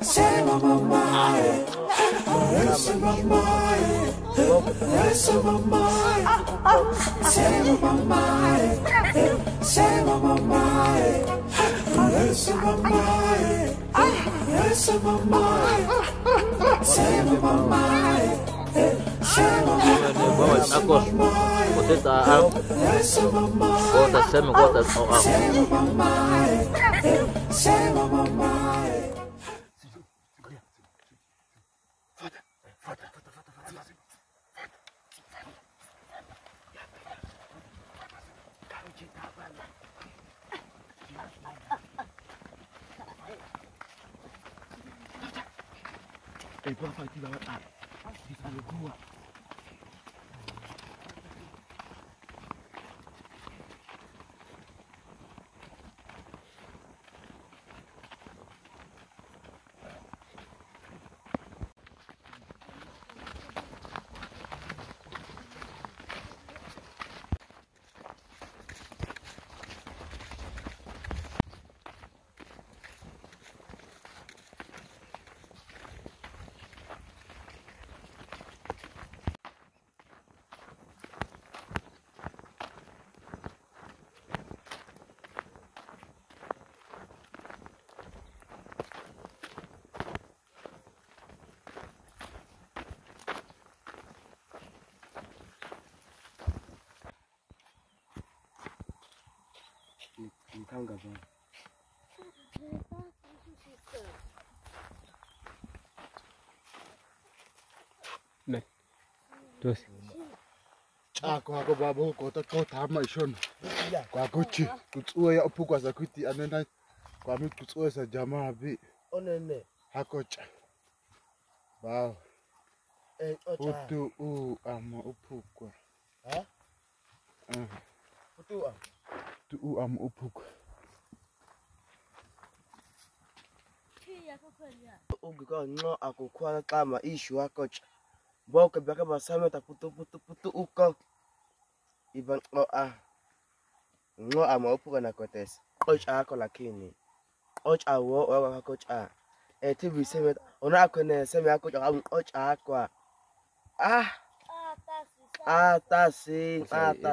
Terus. Aku babu kota kota maishon. Kwa kuchi kutsue ya upu kwa zakuti anena kwa mi kutsue sa jamaa bi. Onene. Hakocha. Bao. Utu ama upu kwa. Ha? Utu Tu ama upu kwa. Ugika no akukwa kama ishu hakocha. Boke baka basame ta putu uko. Iban no ama upu na kotes. Coach ako lakini. Coach awo coach a. TV seme ona akone seme akocha coach akwa. Tasi.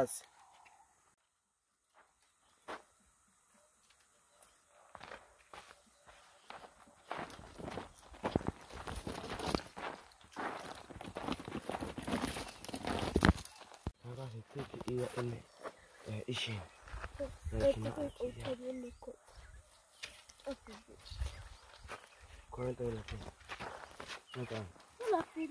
Iya ini isin. Kau tahu lagi? Macam? Lagi.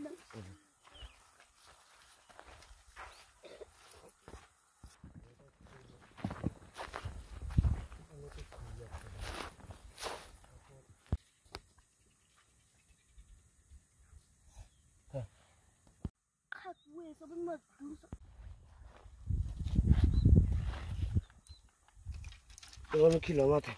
Gue sebenarnya Berapa kilometer?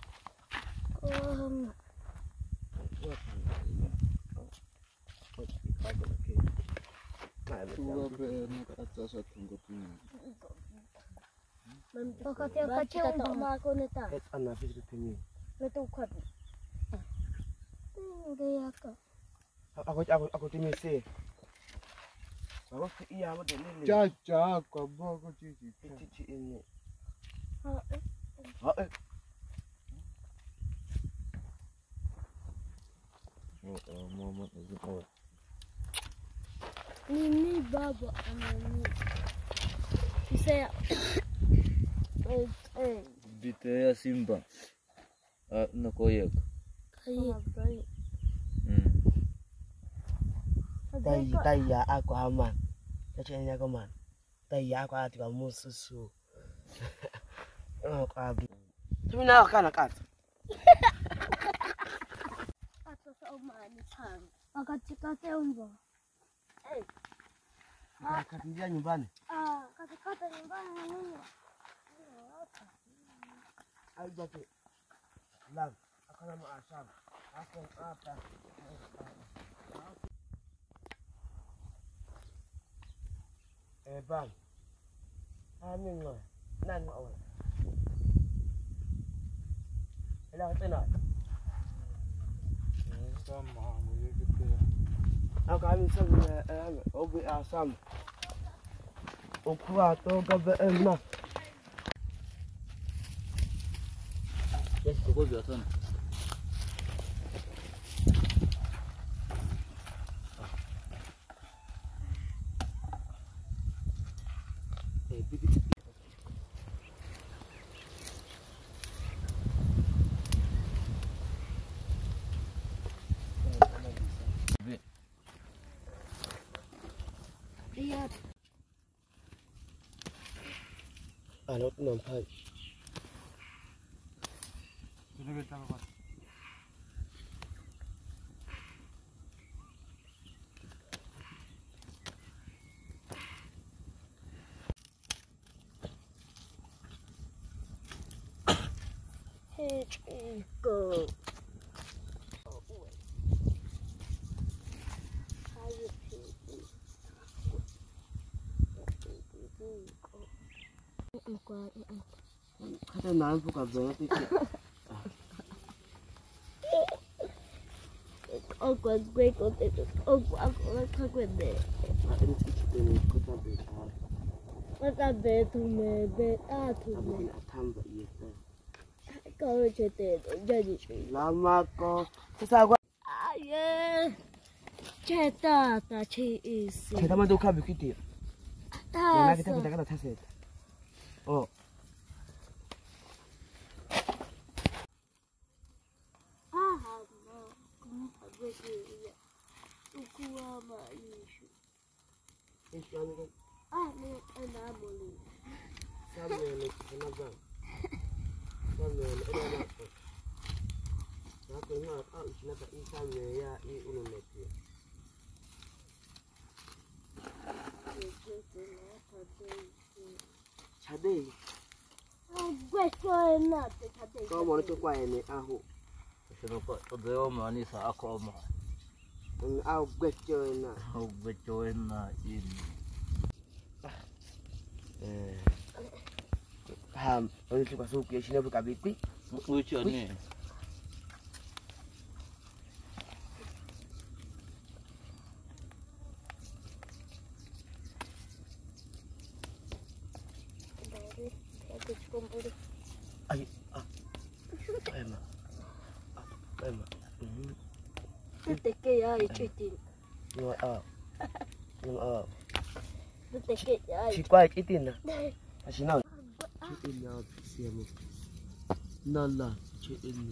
Aku timi sih. Bawa iya apa dulu? Caca, kau cici ini. Muhammad Azim awal. Ini baba anani. Saya Bitaya Simba. Nakoyak. kayak Taya aku aman. Kecilnya aku man. Taya aku hati kamu susu. Aku abi. Cuma nak kan. atau seumani sang. Agak cekake umbo. Kata dia nyumbani. Kata nyumbani nini? Ayo jadi. Lang, aku nama Asam. Aku apa? Bang. Amin lah. Nan awal. Hilang tenang. Sama, we get there. Aku ambil sama obi asam. Okra to gabe emna. Yes, koko biasa. Lihat. Anot nampak. Sini kita apa? Go. Kata nan buka berarti. Aku gue aku gue. Ini ini kota besar. Maka betul betul Tapi tu. nak tambah iya. Kau cerita jadi. Lama kok. Sesa gua. Ayah. Cerita tak isi. Kita mah duka begitu. Mana kita Tak. kita kata taset. Oh. Ini kan Boleh. sama ni kenapa? Sama ni ada apa? Aku ingat istilah tak sama ya ulun lagi. Cadai. Gue enak tadi. Kau mau tu kuai ni aku. Kenapa? Tadi mana sa aku ama. Aku gue nak. Aku becoin na ini. Paham. Orang suka suka sini buka bibi. Lucu ni. Ay, Emma. Emma. Tete que ya chitin. Yung Tete que ya. si kuai itin na. Asinaw. Chitin na siya mo. Nala, chitin ni.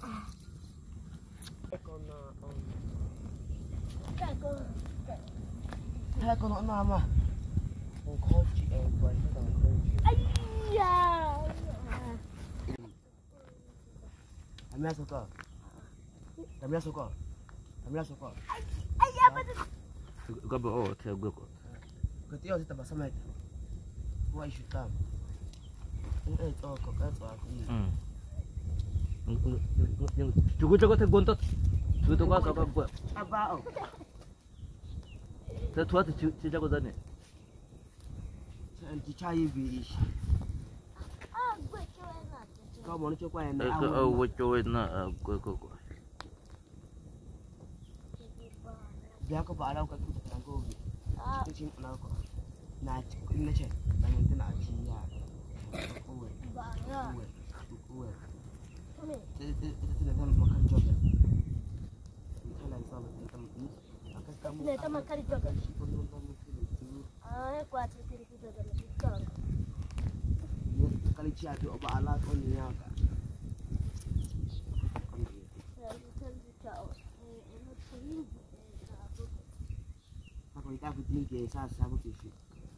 Eko na Eko na nama. Ang koji ang kuai na ang koji. Ayya. Amia suka. Amia suka. Amia suka. Ayya betul. Gabi oh, saya gue kok. Ketiyo si tabasama ito. Kuai syutam. Ito ko ako ni. Yung cukup tergontot. Sudah kau kau gue. Abao. Saya tua tu cija kau tadi. Saan dicayi bi ish. Gue enak. Kau mau ni kuai na Aku awu. coba na gue kok. Biar ko ba alaw ka tu ko. Ah, Chin na ko. Na na che. Na yung tina chi ya. Uwe. bahaya. Uwe. Ini. Tina kan makan job. Tina sama tina ni. Akas kamu. Ini teman kali juga. Ah, kuat cerita kita dalam sekarang. Kali cia tu oba ala ko ni ya ka. Ako ita ko tingke sa ko kishi.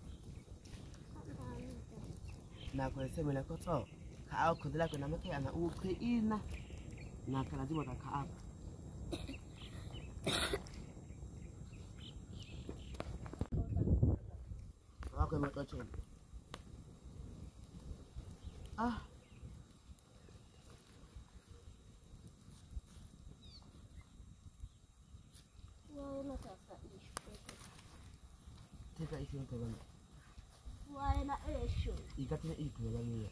Na ko se me na ko to. Ka ko dila ko na make ana u ke ina. Na ka lazima ta ka. Ako me to chen. Ah. Wah, nak apa isu? Teka ishi ko ban. Wah, nak isu. Ika tina iku ban ni.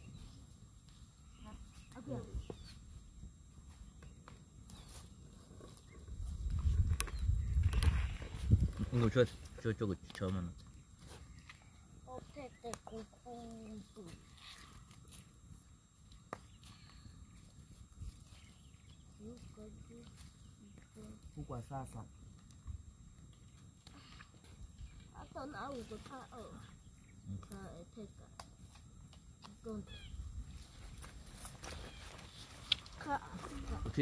Aku yang 이거 저거 처음은. 어택 콩콩. Kwa sasa. Hata na uko ka ka eteka. Don't. Ka. 어떻게?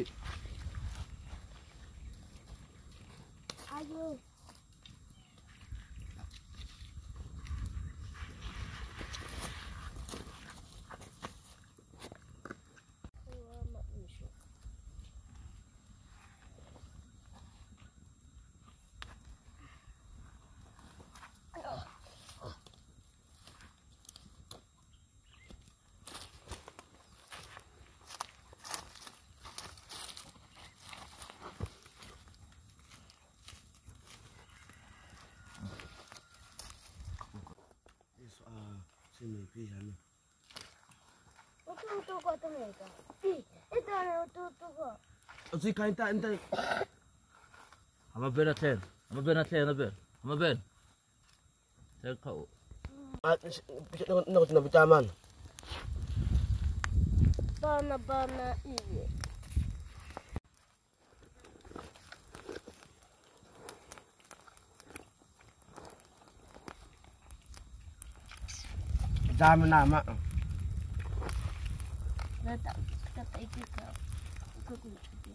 아유. Sini pisan. Itu kok tenaga. Itu ana itu kok. Si kain tak entai. Ama ben athen. Ama ben. Saya kau. Nak taman. Bana ini. Zaman nama. Kata itu kau. Kau kunci.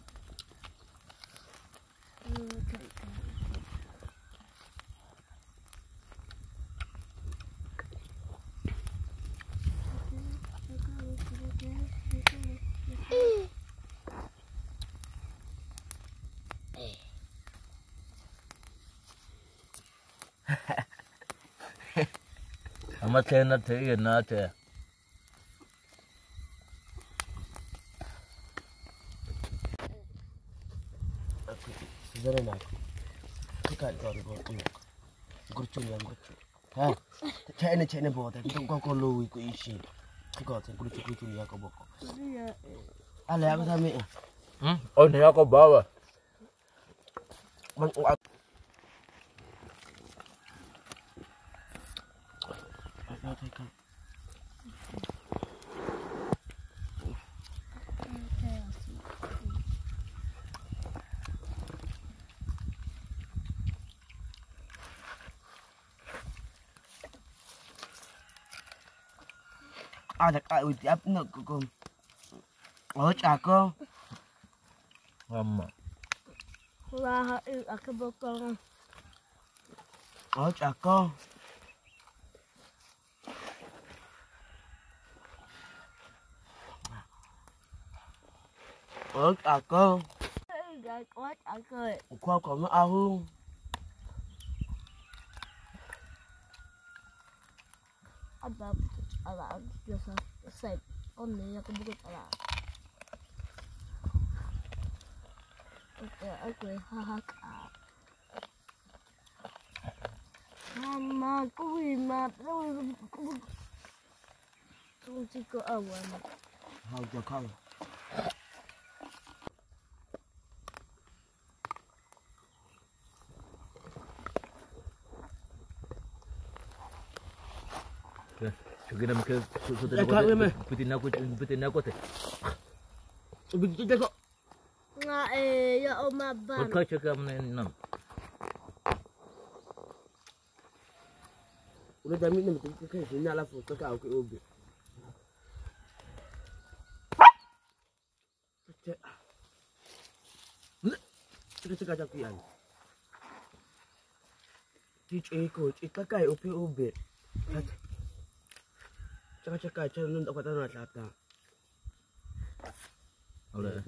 Ama tena te na te. Sejarah nak. Kita kau ini. Gurcun yang gurcun. Ha. Cek ni bawa tapi kau lu ikut isi. Kau cek gurcun yang kau bawa. Ale aku sami. Oh ni aku bawa. Ada kai uti apa nak kau? Oh cakap. Amma. Wah, aku bokong. Oh cakap. Oh cakap. Gak kuat aku. Kau kau nak aku. Abang, alam biasa set. Oni aku bukan alam. Aku hahak. Mama, kui mat, tunggu ke awan. Hau cakap. 저기 나면 그 야, 가면. putin aku te. Begitu je kok. Nga ya oma ban. Kau cakap mana nam? Udah jamin nih betul kayak sini ala foto kau ke ubi. Cek. Kita cakap cakian. Cik kai ubi. Cakap calon untuk kata nak kata. Oleh.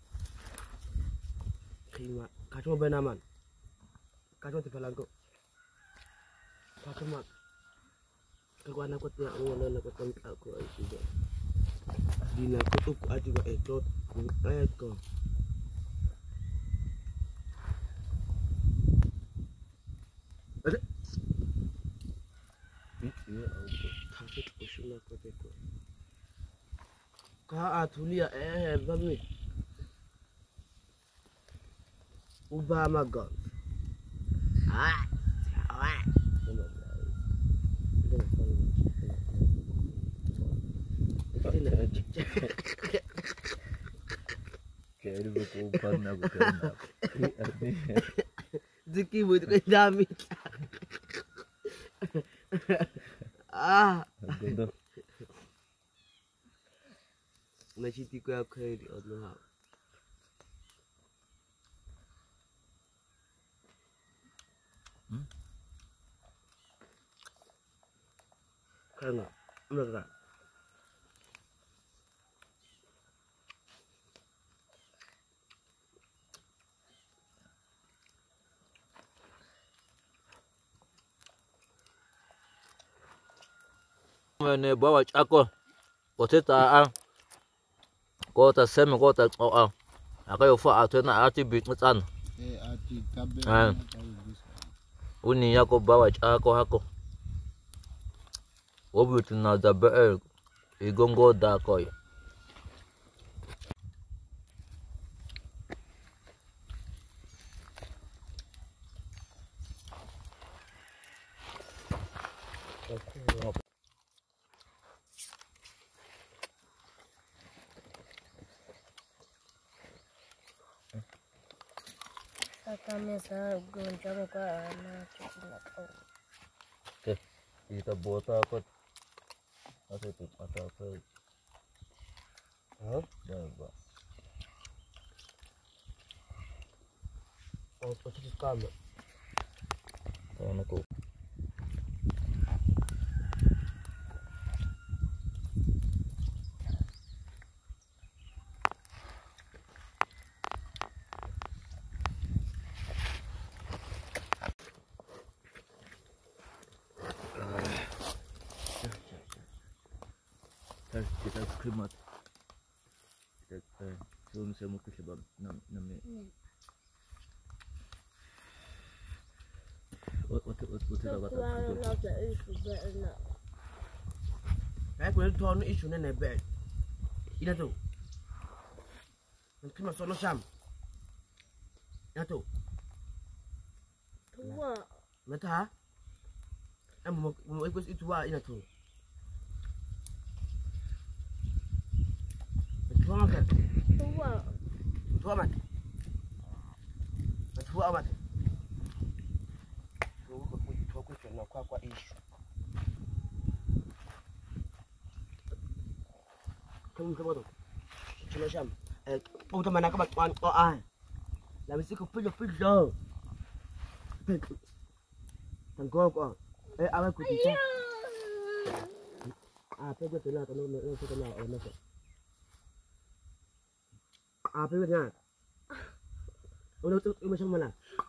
Terima. Kacau benaman. Kacau di belakang. Kacau mak. Kekuatan aku tiap orang nak kata aku aja. Dina aku tu aja buat ekor. Ekor. Ada. Iya, aku takut usul aku tekor. Kau atulia bami. Ubah magon. Kayak bukan aku kena. Ziki buat kau dami. Gonto. Masih tiga kali di Allah. Kena, benar. Ne bawa ako. Kota kota semi kota akayo fa atena ati bitsan. ati kabe Uni yako bawa ako hako. Obutu na dabe igongo da koy. Kami sa gunjang ko na chikinat ko. Okay. Kita bota ako. Ate tu mata ako. Ba. Oh, pasti kamu. Ano ko. Kita krimat. Kita belum saya mau sebab nam. Saya boleh tuan isu nenek bed. Ina tu. Nanti masuk Syam. Ina tu. Tua. Mata. Mau ikut itu ina tu. Tua makan. Tua. Tua mat. Tua mat. Tua question na kwa issue. Kamu tu. Cuma Syam. Pun teman aku buat Quran. Lalu si kupil dah. Tangkau kau. Awak ku tidak. Apa je tu nak kalau nak kenal orang nak. Apa je nak? Orang tu macam mana?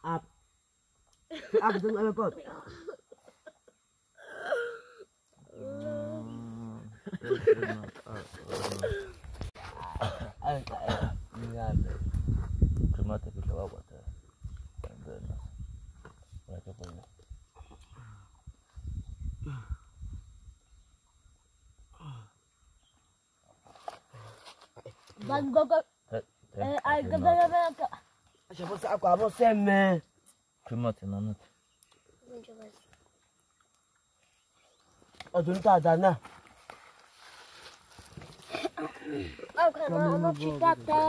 Apa tu apa kau? Krimat tapi siapa buat? Mereka punya. Bangogo. Ay gaba. Siapa sa aku apa seme? Krimat nanat. Adun tak ada na. Aku nak cita.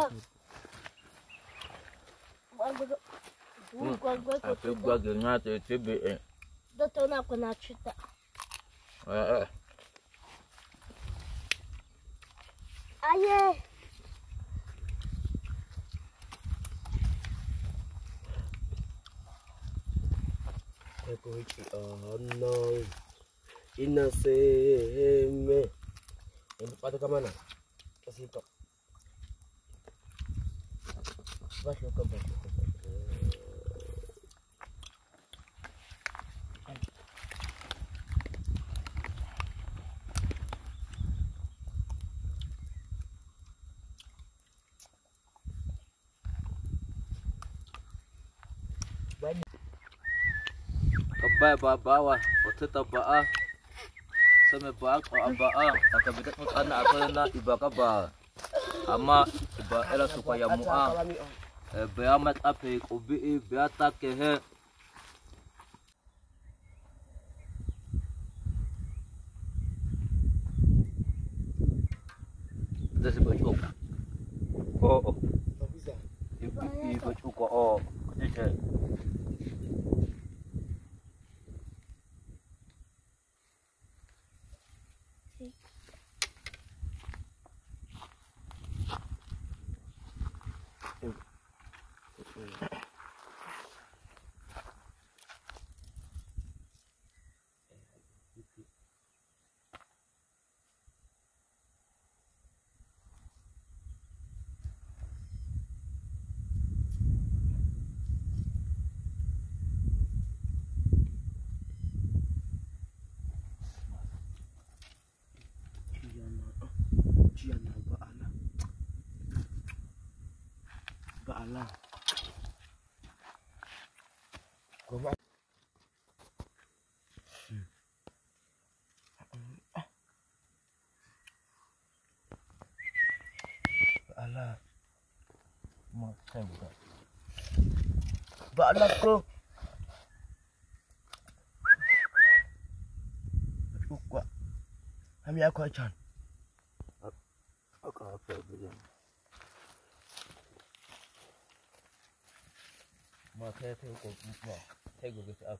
Bangogo. Aku gua gengat itu Doutor nak aku nak cita. Aye. Aku no. Ina seme. Ini pada ke mana? Ke situ. Baik ke baik. Kabay bawa oteta baa sama baak o abaa akabidat mo anak ako na iba ka ba ama iba era supaya mua beamat ape ubi beata kehe Ibu cukup oh, kecil. Ba'ala. Ba'ala. Mau saya buka. Ba'ala ko. Cukup. Kami aku acan. Apa begini? Mau saya cukup mau saya gugus up.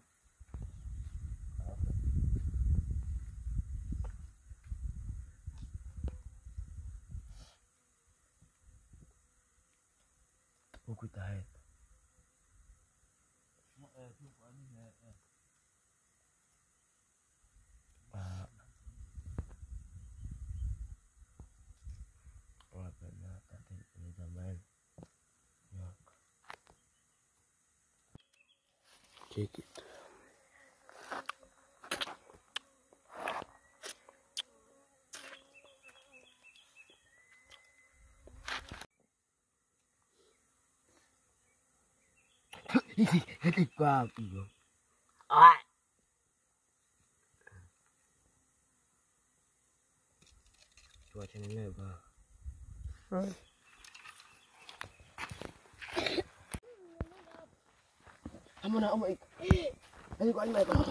Buku tahe. Take it. Ini babi yo. Ah. Cuaca ini ba. Kamu nak omik. Ini kau ni ba.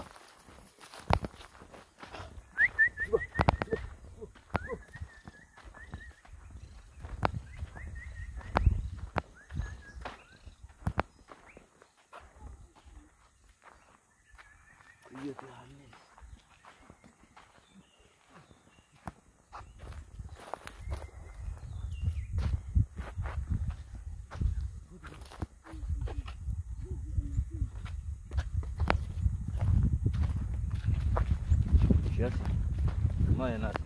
Iya Tuhan. Yes. Lumayan lah.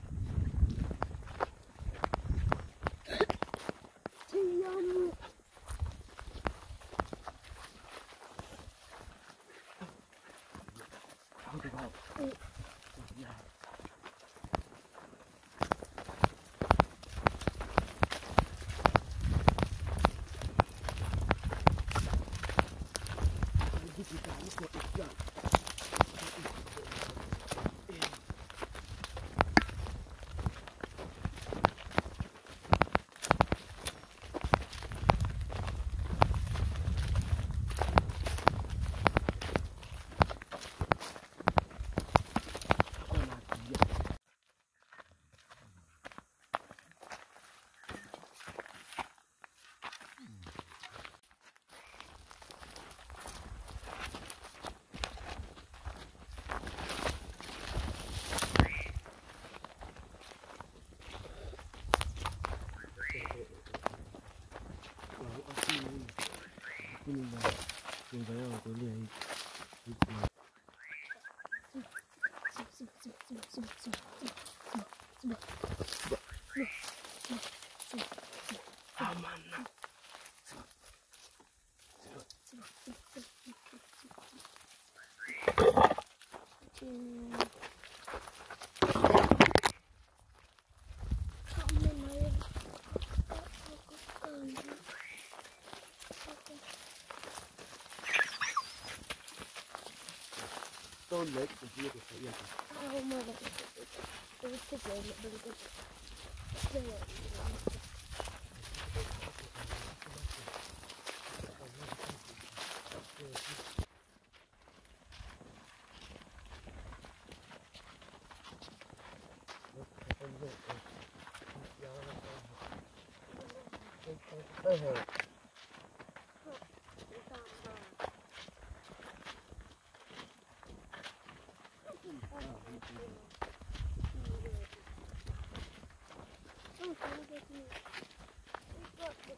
Don't let the vehicle say yes. Oh my God. It was too good. It was good.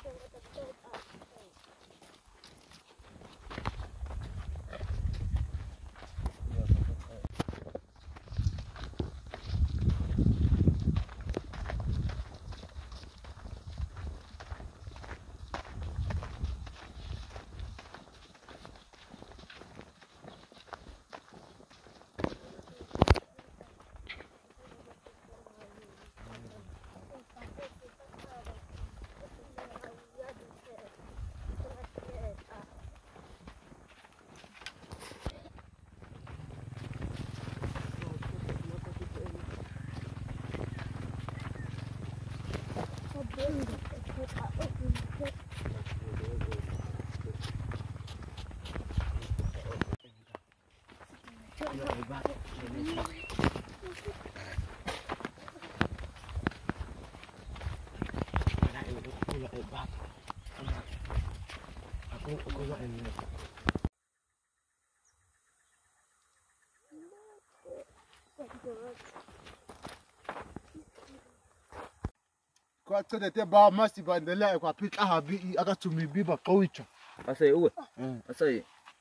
Kwa tsede te ba masi bandela kwa pika habi akatumi biba kawicha. Asai uwe. Asai.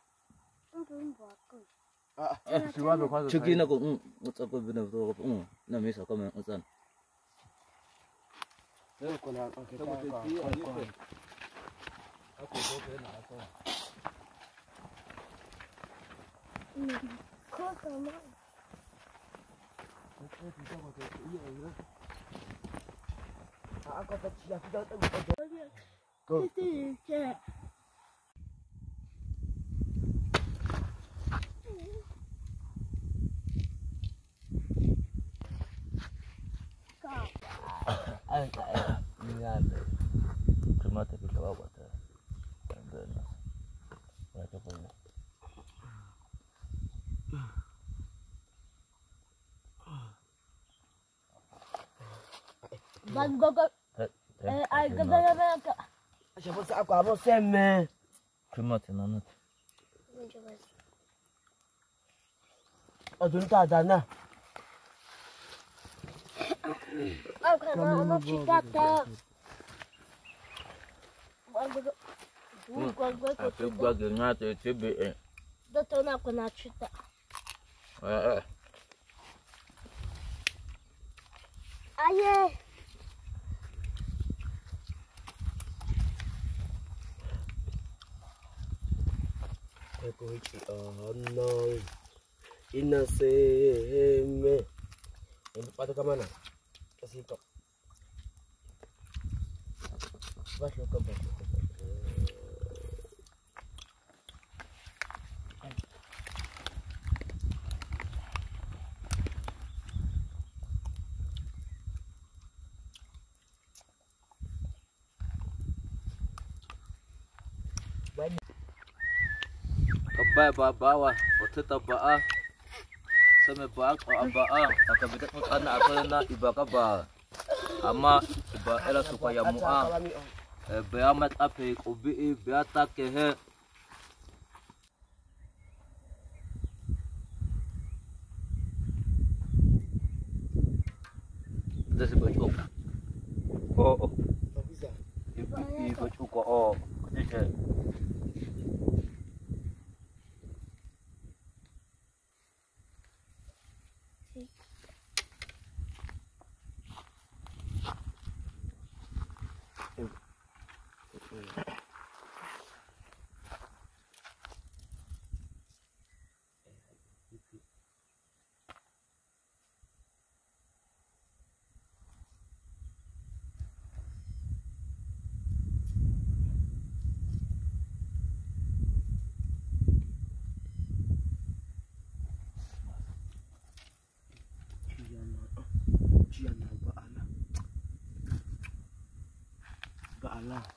Siwabe kwanza. Chuki na ko utsapo bina to ko na mesa kama usan. Leo kuna Terima kasih kita bawa tu. Mereka punya. Ban gogo. Ay gada ka. siapa sih aku apa seme? Terima kasih nana. Adun tak ada na. Ako na ano chikata. Aku bagi ngata tibe. Dito na ako na chita. Aye. Aku hiji no. Ina seme. Ini pada ke mana? Ke situ. Bas lo ke bas. Kabai bawa, oteta baa. Sama baa ko abaa, akabigat mo ana akala iba ka ba. Ama iba ela supaya mua. Beamat ape ubi beata kehe. Dasi baju. Oh. Bisa. Ibu baju ko oh. Disi. Ba Allah.